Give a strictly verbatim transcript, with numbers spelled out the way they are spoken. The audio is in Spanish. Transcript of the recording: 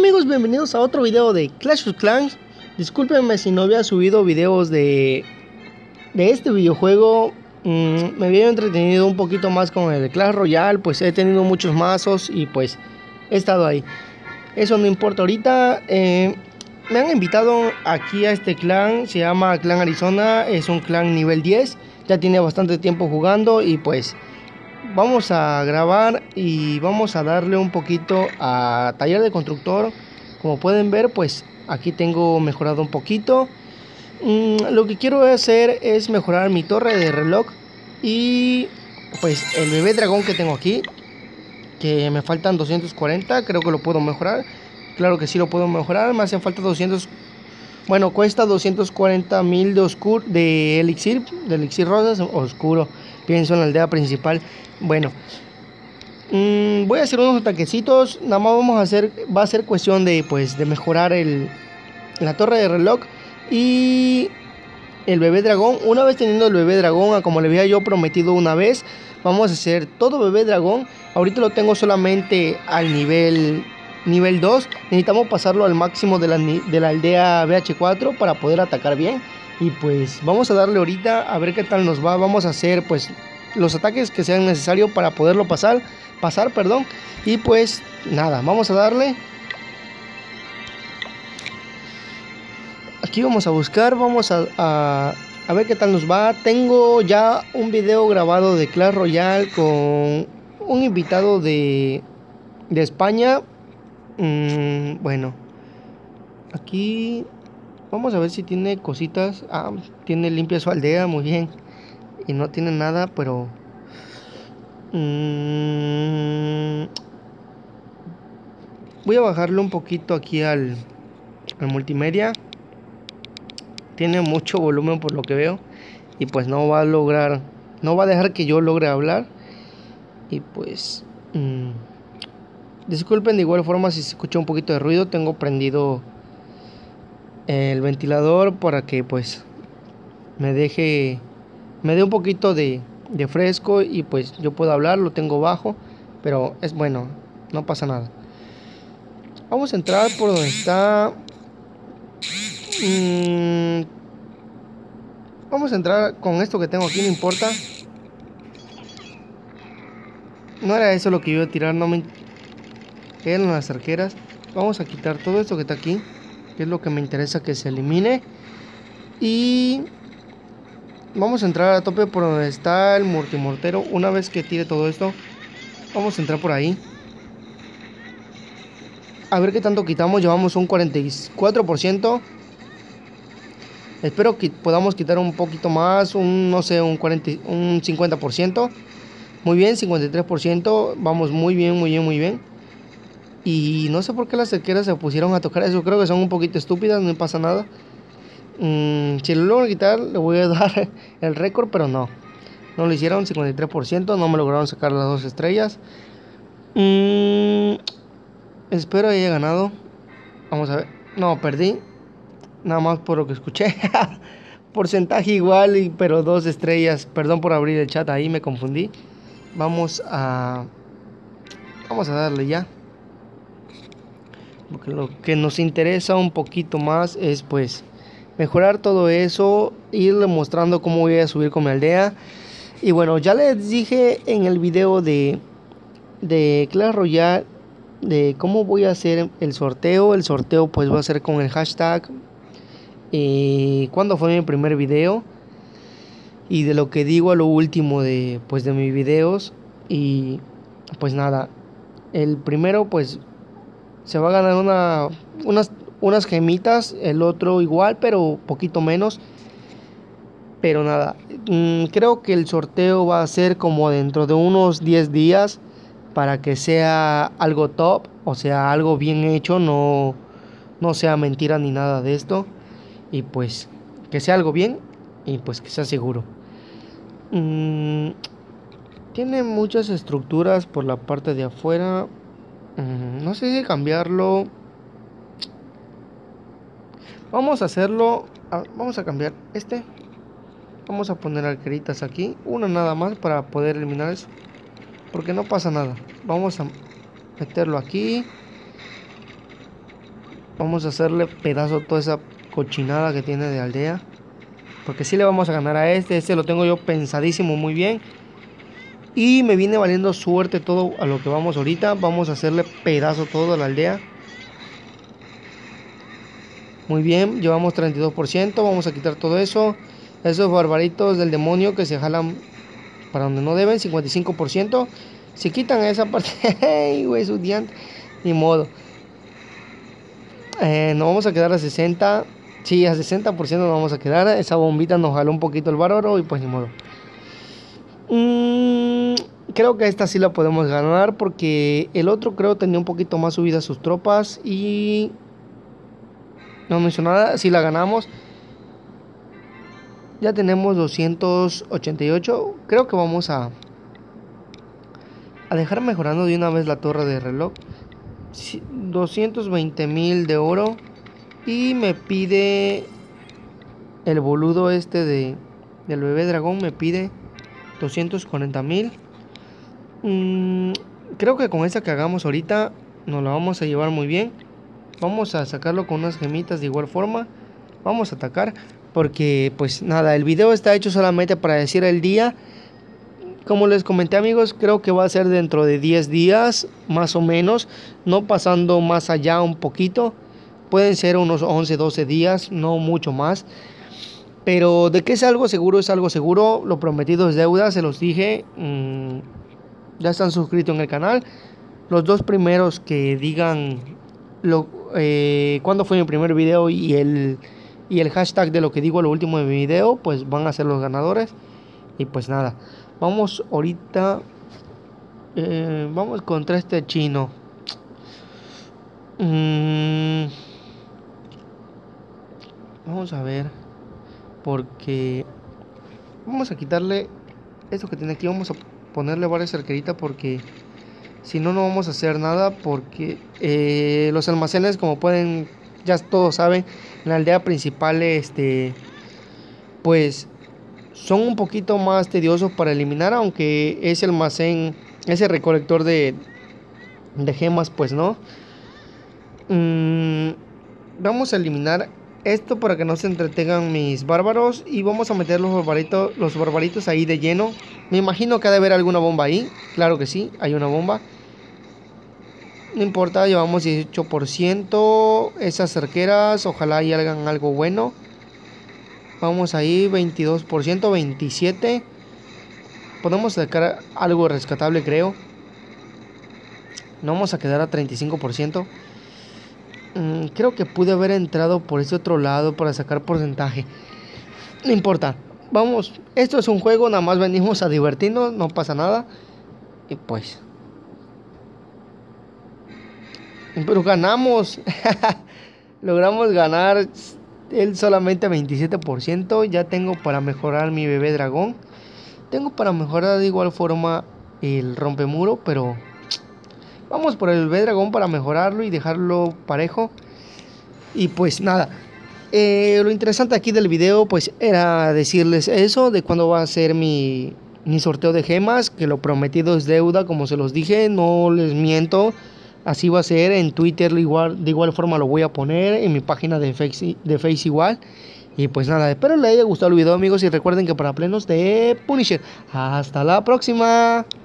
amigos, bienvenidos a otro video de Clash of Clans. Discúlpenme si no había subido videos de, de este videojuego. mm, Me había entretenido un poquito más con el Clash Royale. Pues he tenido muchos mazos y pues he estado ahí. Eso no importa ahorita. eh, Me han invitado aquí a este clan. Se llama Clan Arizona. Es un clan nivel diez. Ya tiene bastante tiempo jugando y pues vamos a grabar y vamos a darle un poquito a taller de constructor. Como pueden ver, pues aquí tengo mejorado un poquito. mm, Lo que quiero hacer es mejorar mi torre de reloj y pues el bebé dragón que tengo aquí, que me faltan doscientos cuarenta. Creo que lo puedo mejorar. Claro que sí lo puedo mejorar. Me hacen falta doscientos. Bueno, cuesta doscientos cuarenta mil de oscuro, de elixir, de elixir rosas oscuro. Pienso en la aldea principal. Bueno, mmm, voy a hacer unos ataquecitos. Nada más vamos a hacer, va a ser cuestión de pues de mejorar el, la torre de reloj y el bebé dragón. Una vez teniendo el bebé dragón, como le había yo prometido una vez, vamos a hacer todo bebé dragón. Ahorita lo tengo solamente al nivel nivel dos. Necesitamos pasarlo al máximo de la, de la aldea B H cuatro para poder atacar bien. Y pues vamos a darle ahorita a ver qué tal nos va. Vamos a hacer pues los ataques que sean necesarios para poderlo pasar, pasar, perdón. Y pues nada, vamos a darle. Aquí vamos a buscar, vamos a, a, a ver qué tal nos va. Tengo ya un video grabado de Clash Royale con un invitado de, de España. Mm, bueno, aquí vamos a ver si tiene cositas. Ah, tiene limpia su aldea, muy bien. Y no tiene nada, pero mmm, voy a bajarle un poquito aquí al, al multimedia. Tiene mucho volumen por lo que veo. Y pues no va a lograr, no va a dejar que yo logre hablar. Y pues mmm, disculpen de igual forma si se escucha un poquito de ruido. Tengo prendido el ventilador para que pues me deje, me dé un poquito de, de fresco y pues yo puedo hablar. Lo tengo bajo, pero es bueno, no pasa nada. Vamos a entrar por donde está. Mm, vamos a entrar con esto que tengo aquí, no importa. No era eso lo que iba a tirar, no me eran las arqueras. Vamos a quitar todo esto que está aquí, que es lo que me interesa que se elimine. Y vamos a entrar a tope por donde está el multimortero. Una vez que tire todo esto, vamos a entrar por ahí. A ver qué tanto quitamos. Llevamos un cuarenta y cuatro por ciento. Espero que podamos quitar un poquito más. Un, no sé, un, cuarenta, un cincuenta por ciento. Muy bien, cincuenta y tres por ciento. Vamos muy bien, muy bien, muy bien. Y no sé por qué las arqueras se pusieron a tocar eso. Creo que son un poquito estúpidas, no pasa nada. Mm, si lo logro quitar, le voy a dar el récord, pero no. No lo hicieron, cincuenta y tres por ciento. No me lograron sacar las dos estrellas. Mm, espero haya ganado. Vamos a ver. No, perdí. Nada más por lo que escuché. Porcentaje igual, pero dos estrellas. Perdón por abrir el chat ahí, me confundí. Vamos a... Vamos a darle ya. Porque lo que nos interesa un poquito más es pues mejorar todo eso, irle mostrando cómo voy a subir con mi aldea. Y bueno, ya les dije en el video de, de Clash Royale de cómo voy a hacer el sorteo. El sorteo pues va a ser con el hashtag y cuando fue mi primer video, y de lo que digo a lo último de pues de mis videos. Y pues nada, el primero pues se va a ganar una, unas, unas gemitas, el otro igual, pero poquito menos. Pero nada, mmm, creo que el sorteo va a ser como dentro de unos diez días para que sea algo top, o sea, algo bien hecho, no, no sea mentira ni nada de esto. Y pues que sea algo bien y pues que sea seguro. Mmm, tiene muchas estructuras por la parte de afuera. No sé si cambiarlo. Vamos a hacerlo. Vamos a cambiar este. Vamos a poner arqueritas aquí. Una nada más para poder eliminar eso. Porque no pasa nada. Vamos a meterlo aquí. Vamos a hacerle pedazo toda esa cochinada que tiene de aldea. Porque sí le vamos a ganar a este. Este lo tengo yo pensadísimo muy bien. Y me viene valiendo suerte todo a lo que vamos ahorita. Vamos a hacerle pedazo todo a la aldea. Muy bien, llevamos treinta y dos por ciento. Vamos a quitar todo eso. Esos barbaritos del demonio que se jalan para donde no deben, cincuenta y cinco por ciento. Si quitan esa parte, hey, güey, su diante. Ni modo. Eh, nos vamos a quedar a sesenta. Sí, a sesenta por ciento nos vamos a quedar. Esa bombita nos jaló un poquito el bárbaro y pues ni modo. Mm, creo que esta sí la podemos ganar porque el otro creo tenía un poquito más subida sus tropas y no mencionó nada. Si la ganamos, ya tenemos doscientos ochenta y ocho. Creo que vamos a a dejar mejorando de una vez la torre de reloj. doscientos veinte mil de oro y me pide el boludo este de del bebé dragón, me pide doscientos cuarenta mil. Mm, creo que con esta que hagamos ahorita nos la vamos a llevar muy bien. Vamos a sacarlo con unas gemitas de igual forma. Vamos a atacar porque pues nada, el video está hecho solamente para decir el día. Como les comenté, amigos, creo que va a ser dentro de diez días más o menos, no pasando más allá un poquito. Pueden ser unos once, doce días, no mucho más. Pero de que es algo seguro, es algo seguro. Lo prometido es deuda, se los dije. Mmm, ya están suscritos en el canal. Los dos primeros que digan lo, eh, cuándo fue mi primer video y el, y el hashtag de lo que digo lo último de mi video, pues van a ser los ganadores. Y pues nada, vamos ahorita. Eh, vamos contra este chino. Mm, vamos a ver. Porque vamos a quitarle esto que tiene aquí. Vamos a ponerle varias arqueritas porque si no, no vamos a hacer nada. Porque eh, los almacenes, como pueden, ya todos saben, en la aldea principal, este, pues son un poquito más tediosos para eliminar. Aunque ese almacén, ese recolector de, de gemas, pues no. Mm, vamos a eliminar esto para que no se entretengan mis bárbaros. Y vamos a meter los barbaritos, los barbaritos ahí de lleno. Me imagino que ha de haber alguna bomba ahí. Claro que sí, hay una bomba. No importa, llevamos dieciocho por ciento. Esas cerqueras, ojalá y hagan algo bueno. Vamos ahí, veintidós por ciento, veintisiete por ciento. Podemos sacar algo rescatable, creo. No vamos a quedar a treinta y cinco por ciento. Mm, creo que pude haber entrado por ese otro lado para sacar porcentaje. No importa. Vamos, esto es un juego, nada más venimos a divertirnos, no pasa nada. Y pues... pero ganamos. Logramos ganar. Él solamente veintisiete por ciento. Ya tengo para mejorar mi bebé dragón. Tengo para mejorar de igual forma el rompemuro, pero vamos por el bebé dragón para mejorarlo y dejarlo parejo. Y pues nada, eh, lo interesante aquí del video pues era decirles eso, de cuándo va a ser mi, mi sorteo de gemas, que lo prometido es deuda, como se los dije, no les miento. Así va a ser, en Twitter igual, de igual forma lo voy a poner, en mi página de Face, de Face igual. Y pues nada, espero les haya gustado el video, amigos, y recuerden que para plenos de Punisher. Hasta la próxima.